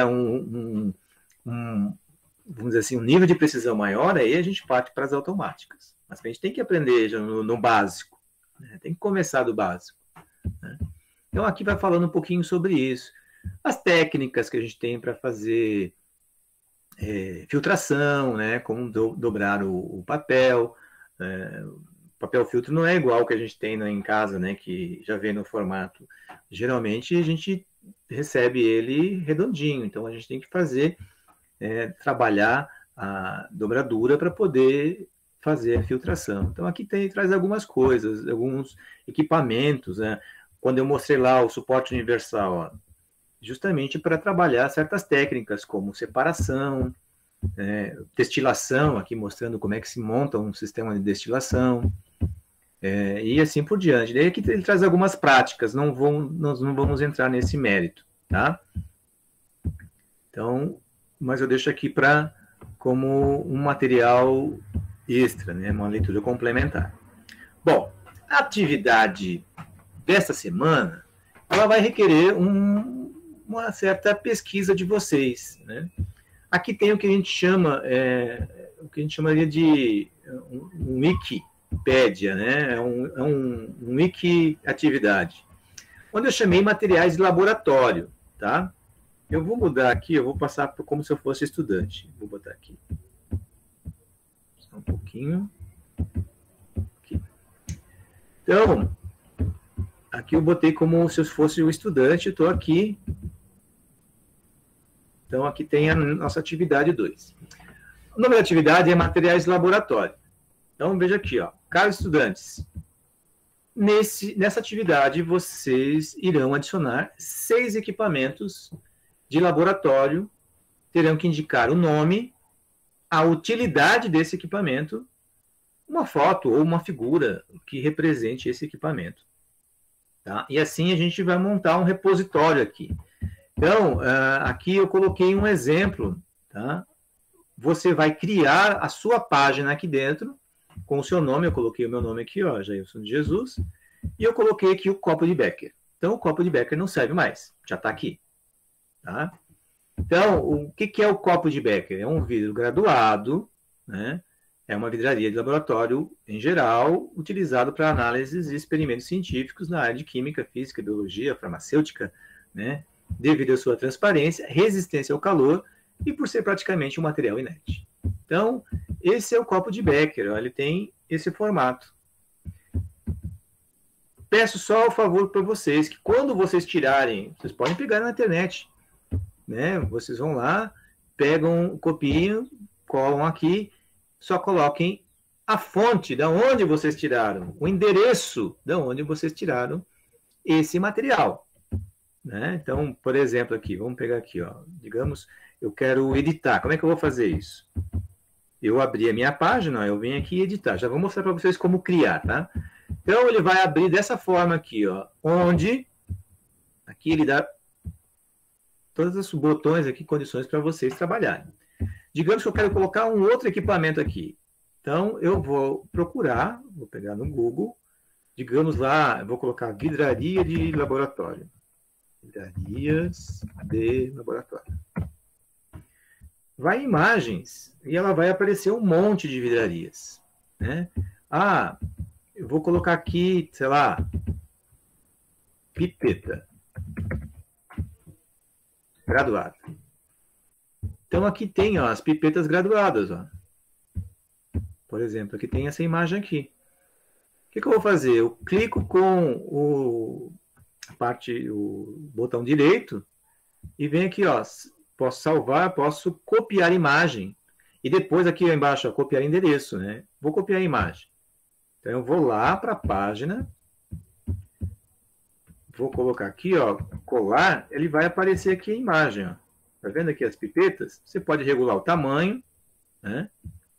vamos dizer assim, um nível de precisão maior, aí a gente parte para as automáticas. Mas a gente tem que aprender já no básico, né? Tem que começar do básico, né? Então aqui vai falando um pouquinho sobre isso. As técnicas que a gente tem para fazer filtração, né? Como dobrar o papel. O papel filtro não é igual ao que a gente tem em casa, né? Que já vem no formato. Geralmente a gente recebe ele redondinho, então a gente tem que trabalhar a dobradura para poder fazer a filtração. Então aqui traz algumas coisas, alguns equipamentos, né? Quando eu mostrei lá o suporte universal, ó, justamente para trabalhar certas técnicas como separação, destilação, aqui mostrando como é que se monta um sistema de destilação, E assim por diante. Daí aqui ele traz algumas práticas, nós não vamos entrar nesse mérito, tá? Então, mas eu deixo aqui como um material extra, né? Uma leitura complementar. Bom, a atividade desta semana, ela vai requerer uma certa pesquisa de vocês, né? Aqui tem o que a gente chamaria de um Wikipédia, né? É um wiki atividade, onde eu chamei materiais de laboratório, tá? Eu vou mudar aqui, eu vou passar como se eu fosse estudante. Vou botar aqui. Só um pouquinho. Aqui. Então, aqui eu botei como se eu fosse o estudante, estou aqui. Então, aqui tem a nossa atividade 2. O nome da atividade é materiais de laboratório. Então, veja aqui, ó. Caros estudantes, nessa atividade, vocês irão adicionar 6 equipamentos de laboratório, terão que indicar o nome, a utilidade desse equipamento, uma foto ou uma figura que represente esse equipamento. Tá? E assim a gente vai montar um repositório aqui. Então, aqui eu coloquei um exemplo. Tá? Você vai criar a sua página aqui dentro, com o seu nome. Eu coloquei o meu nome aqui, ó, Jailson de Jesus, e eu coloquei aqui o copo de Becker. Então, o copo de Becker não serve mais, já está aqui. Tá? Então, o que é o copo de Becker? É um vidro graduado, né? É uma vidraria de laboratório, em geral, utilizado para análises e experimentos científicos na área de química, física, biologia, farmacêutica, né? Devido à sua transparência, resistência ao calor e por ser praticamente um material inerte. Então, esse é o copo de Becker, ó, ele tem esse formato. Peço só o favor para vocês, que quando vocês tirarem, vocês podem pegar na internet, né? Vocês vão lá, pegam o copinho, colam aqui, só coloquem a fonte de onde vocês tiraram, o endereço de onde vocês tiraram esse material. Né? Então, por exemplo, aqui, vamos pegar aqui, ó, digamos, eu quero editar. Como é que eu vou fazer isso? Eu abri a minha página, ó, eu venho aqui editar. Já vou mostrar para vocês como criar, tá? Então, ele vai abrir dessa forma aqui, ó, onde aqui ele dá todos os botões aqui, condições para vocês trabalharem. Digamos que eu quero colocar um outro equipamento aqui. Então, eu vou procurar, vou pegar no Google, digamos lá, eu vou colocar vidraria de laboratório. Vidrarias de laboratório. Vai em imagens e ela vai aparecer um monte de vidrarias. Né? Ah, eu vou colocar aqui, sei lá, pipeta. Graduada. Então, aqui tem ó, as pipetas graduadas. Ó. Por exemplo, aqui tem essa imagem aqui. O que eu vou fazer? Eu clico com o botão direito e venho aqui, ó, posso salvar, posso copiar imagem. E depois aqui embaixo, ó, copiar endereço. Né? Vou copiar a imagem. Então, eu vou lá para a página. Vou colocar aqui, ó, colar, ele vai aparecer aqui a imagem, ó. Tá vendo aqui as pipetas? Você pode regular o tamanho, né?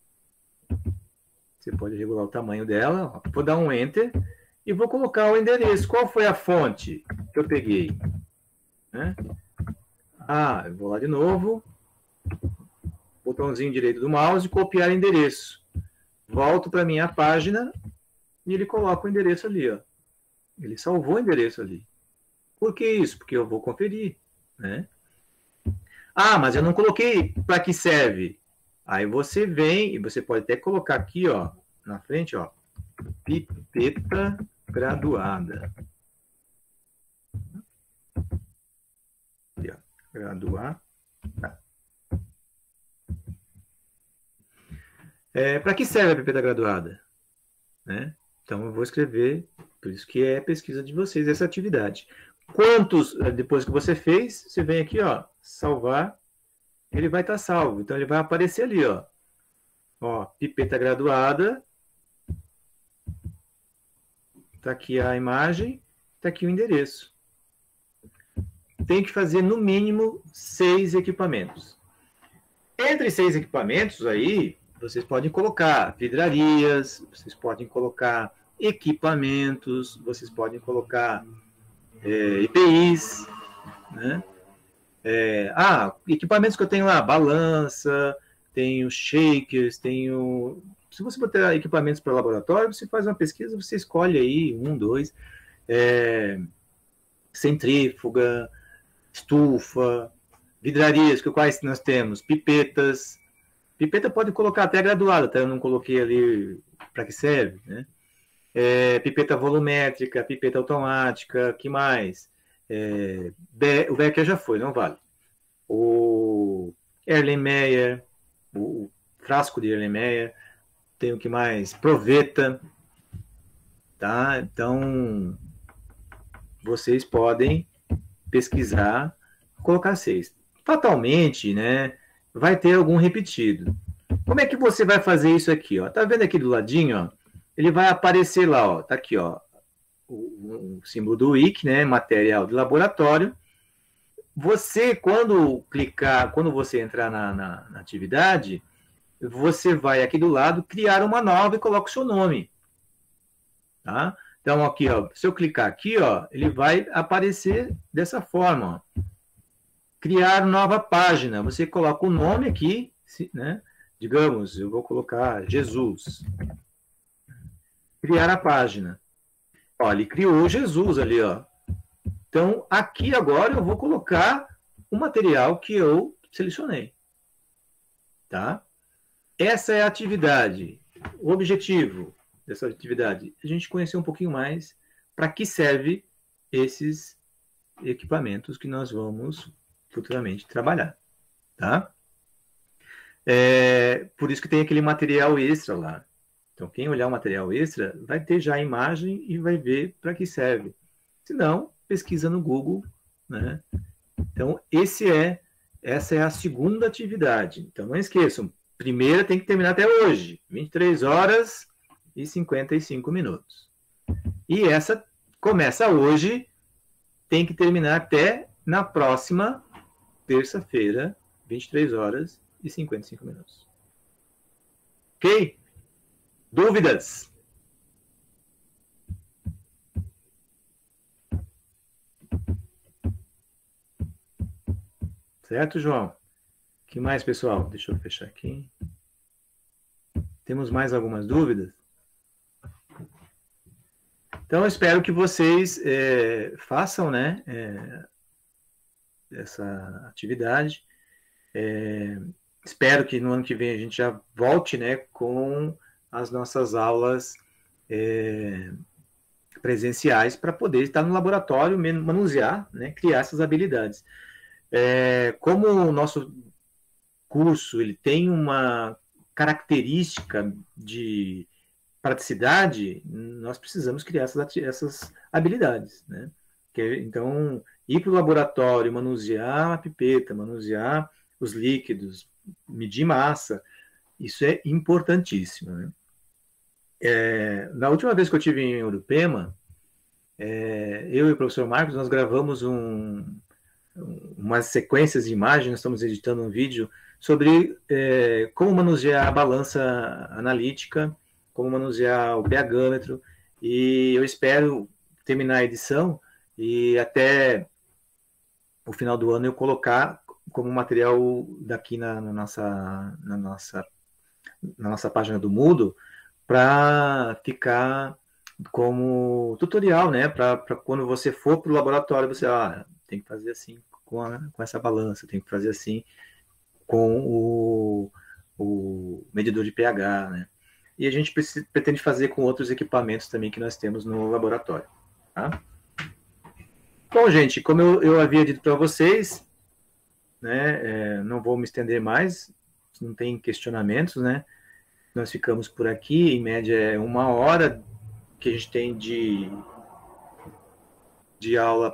Você pode regular o tamanho dela, ó. Vou dar um Enter e vou colocar o endereço. Qual foi a fonte que eu peguei? Né? Ah, eu vou lá de novo, botãozinho direito do mouse, copiar endereço. Volto para minha página e ele coloca o endereço ali, ó. Ele salvou o endereço ali. Por que isso? Porque eu vou conferir. Né? Ah, mas eu não coloquei para que serve. Aí você vem e você pode até colocar aqui, ó, na frente, ó, pipeta graduada. Aqui, ó, graduada. Para que serve a pipeta graduada? Né? Então eu vou escrever. Por isso que é a pesquisa de vocês, essa atividade. Quantos, depois que você fez, você vem aqui, ó, salvar, ele vai estar salvo. Então, ele vai aparecer ali, ó. Ó, pipeta graduada. Está aqui a imagem, está aqui o endereço. Tem que fazer, no mínimo, 6 equipamentos. Entre 6 equipamentos aí, vocês podem colocar vidrarias, vocês podem colocar equipamentos, vocês podem colocar EPIs, né? Equipamentos que eu tenho lá, balança, tenho shakers, tenho... Se você botar equipamentos para laboratório, você faz uma pesquisa, você escolhe aí 1, 2, centrífuga, estufa, vidrarias, quais nós temos? Pipetas. Pipeta pode colocar até graduada, tá? Eu não coloquei ali para que serve, né? Pipeta volumétrica, pipeta automática, que mais? O Becker já foi, não vale. O Erlenmeyer, o frasco de Erlenmeyer, tem o que mais? Proveta, tá? Então, vocês podem pesquisar, colocar 6. Fatalmente, né, vai ter algum repetido. Como é que você vai fazer isso aqui, ó? Tá vendo aqui do ladinho, ó? Ele vai aparecer lá, ó, tá aqui, ó, o símbolo do WIC, né, material de laboratório. Você, quando você entrar na atividade, você vai aqui do lado, criar uma nova e coloca o seu nome, tá? Então, aqui, ó, se eu clicar aqui, ó, ele vai aparecer dessa forma, ó. Criar nova página. Você coloca o nome aqui, né? Digamos, eu vou colocar Jesus. Criar a página. Ó, ele criou Jesus ali, ó. Então, aqui agora eu vou colocar o material que eu selecionei, tá? Essa é a atividade. O objetivo dessa atividade é a gente conhecer um pouquinho mais para que serve esses equipamentos que nós vamos futuramente trabalhar, tá? Por isso que tem aquele material extra lá. Então, quem olhar o material extra vai ter já a imagem e vai ver para que serve. Se não, pesquisa no Google, né? Então, essa é a segunda atividade. Então, não esqueçam, primeira tem que terminar até hoje, 23 horas e 55 minutos. E essa começa hoje, tem que terminar até na próxima terça-feira, 23 horas e 55 minutos. Ok? Dúvidas? Certo, João? O que mais, pessoal? Deixa eu fechar aqui. Temos mais algumas dúvidas? Então, eu espero que vocês façam, né, essa atividade. Espero que no ano que vem a gente já volte, né, com as nossas aulas presenciais para poder estar no laboratório, manusear, né, criar essas habilidades. Como o nosso curso ele tem uma característica de praticidade, nós precisamos criar essas habilidades, né? Então, ir para o laboratório, manusear a pipeta, manusear os líquidos, medir massa, isso é importantíssimo, né? Na última vez que eu estive em Urupema, eu e o professor Marcos, nós gravamos umas sequências de imagens, nós estamos editando um vídeo sobre como manusear a balança analítica, como manusear o pH-metro, e eu espero terminar a edição e até o final do ano eu colocar como material daqui na nossa página do Moodle, para ficar como tutorial, né? Para quando você for para o laboratório, você tem que fazer assim com essa balança, tem que fazer assim com o medidor de pH, né? E a gente pretende fazer com outros equipamentos também que nós temos no laboratório, tá? Bom, gente, como eu havia dito para vocês, né, não vou me estender mais, não tem questionamentos, né? Nós ficamos por aqui, em média é 1 hora que a gente tem de aula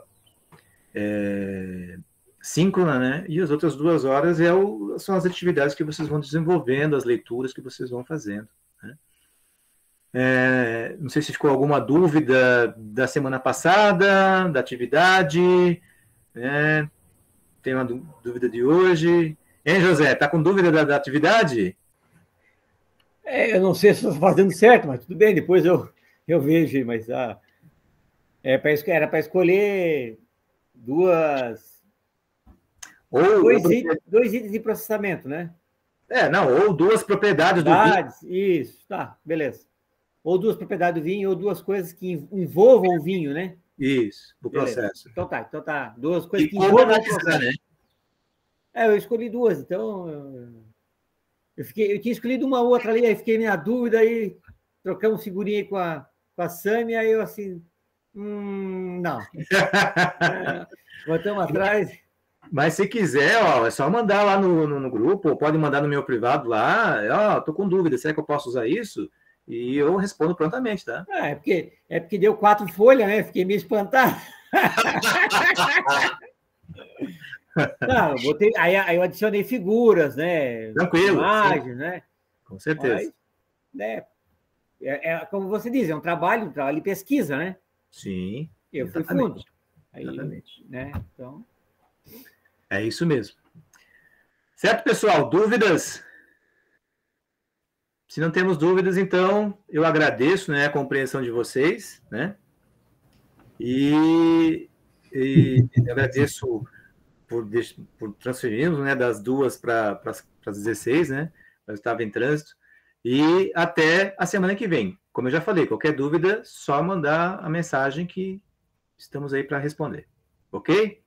síncrona, né? E as outras 2 horas são as atividades que vocês vão desenvolvendo, as leituras que vocês vão fazendo, né? Não sei se ficou alguma dúvida da semana passada, da atividade, né? Tem uma dúvida de hoje. Hein, José? Tá com dúvida da atividade? Eu não sei se estou fazendo certo, mas tudo bem, depois eu Eu vejo, mas era para escolher Ou, dois itens de processamento, né? não, ou duas propriedades do vinho. Isso, tá, beleza. Ou duas propriedades do vinho, ou duas coisas que envolvam o vinho, né? Isso, o Beleza. processo. Então tá. Duas coisas E que como envolvam o analisar, processo. né? Eu escolhi duas, então eu tinha escolhido uma outra ali, aí fiquei na dúvida, aí trocamos figurinha aí com a Sâmia, aí eu assim, não. Voltamos atrás. Mas se quiser, ó, é só mandar lá no grupo, ou pode mandar no meu privado lá, ó, tô com dúvida, será que eu posso usar isso? E eu respondo prontamente, tá? É porque deu 4 folhas, né? Fiquei meio espantado. Não, eu botei, aí eu adicionei figuras, né? Tranquilo, sim, Imagens, né? com certeza. Mas, né? Como você diz, é um trabalho de pesquisa, né? Sim, Eu fui fundo. exatamente. Aí, Exatamente. né? Então. É isso mesmo. Certo, pessoal? Dúvidas? Se não temos dúvidas, então eu agradeço, né, a compreensão de vocês, né? E agradeço por transferirmos, né, das 2 para as 16, né? Eu estava em trânsito. E até a semana que vem. Como eu já falei, qualquer dúvida, só mandar a mensagem que estamos aí para responder. Ok?